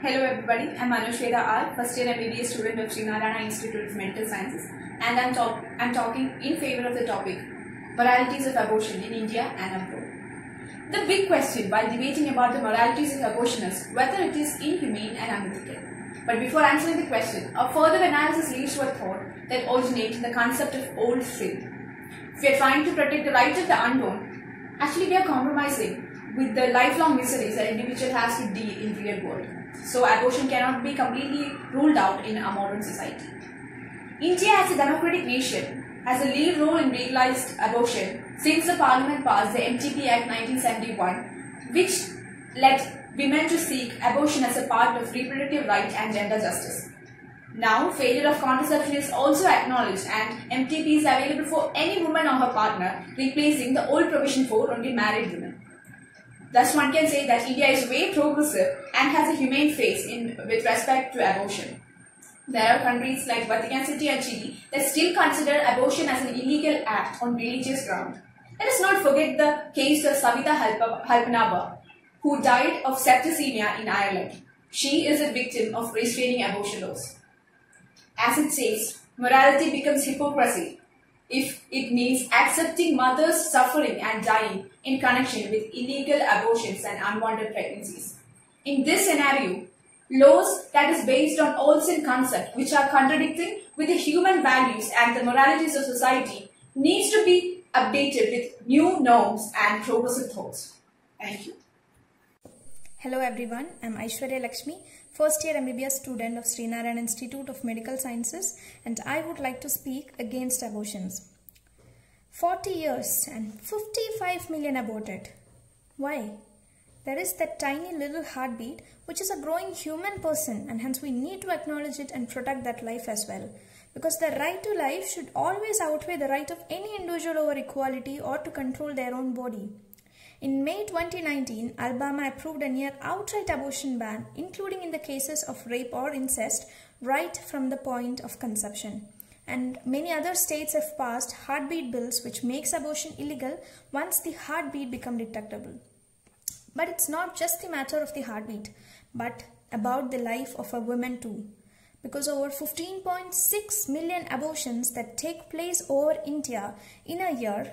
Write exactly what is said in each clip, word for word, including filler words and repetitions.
Hello everybody, I'm Anushveda R, first year M B B S student of Sri Narayana Institute of Mental Sciences, and I'm, talk I'm talking in favor of the topic moralities of abortion in India and abroad. The big question while debating about the moralities of abortion is whether it is inhumane and unethical. But before answering the question, a further analysis leads to a thought that originates in the concept of old sin. If we are trying to protect the right of the unborn, actually we are compromising with the lifelong miseries that individual has to deal in real world. So abortion cannot be completely ruled out in a modern society. India as a democratic nation has a lead role in legalized abortion since the parliament passed the M T P Act nineteen seventy-one, which led women to seek abortion as a part of reproductive right and gender justice. Now, failure of contraception is also acknowledged and M T P is available for any woman or her partner, replacing the old provision for only married women. Thus, one can say that India is way progressive and has a humane face in with respect to abortion. There are countries like Vatican City and Chile that still consider abortion as an illegal act on religious ground. Let us not forget the case of Savita Halpanava, who died of septicemia in Ireland. She is a victim of restraining abortion laws. As it says, morality becomes hypocrisy if it means accepting mothers suffering and dying in connection with illegal abortions and unwanted pregnancies. In this scenario, laws that is based on old sin concept, which are contradicting with the human values and the moralities of society, needs to be updated with new norms and progressive thoughts. Thank you. Hello everyone, I am Aishwarya Lakshmi, first year M B B S student of Sri Narayana Institute of Medical Sciences, and I would like to speak against abortions. forty years and fifty-five million aborted. Why? There is that tiny little heartbeat which is a growing human person, and hence we need to acknowledge it and protect that life as well. Because the right to life should always outweigh the right of any individual over equality or to control their own body. In May twenty nineteen, Alabama approved a near outright abortion ban, including in the cases of rape or incest, right from the point of conception. And many other states have passed heartbeat bills which makes abortion illegal once the heartbeat becomes detectable. But it's not just the matter of the heartbeat, but about the life of a woman too. Because over fifteen point six million abortions that take place over India in a year,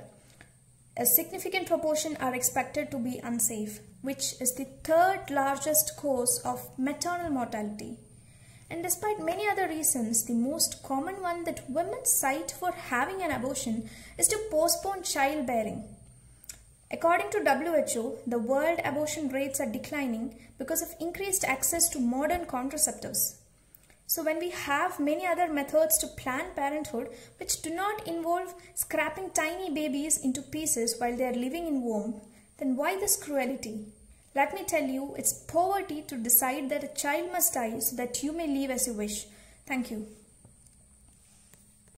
a significant proportion are expected to be unsafe, which is the third largest cause of maternal mortality. And despite many other reasons, the most common one that women cite for having an abortion is to postpone childbearing. According to W H O, the world abortion rates are declining because of increased access to modern contraceptives. So when we have many other methods to plan parenthood which do not involve scrapping tiny babies into pieces while they are living in womb, then why this cruelty? Let me tell you, it's poverty to decide that a child must die so that you may live as you wish. Thank you.